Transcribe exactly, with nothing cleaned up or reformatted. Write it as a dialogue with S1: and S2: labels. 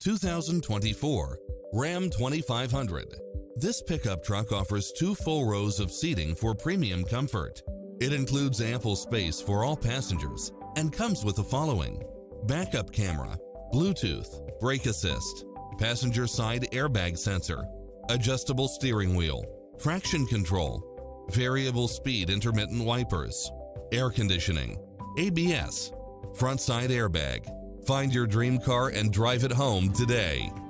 S1: two thousand twenty-four Ram twenty-five hundred. This pickup truck offers two full rows of seating for premium comfort. It includes ample space for all passengers and comes with the following: backup camera, Bluetooth, brake assist, passenger side airbag sensor, adjustable steering wheel, traction control, variable speed intermittent wipers, air conditioning, A B S, front side airbag. Find your dream car and drive it home today.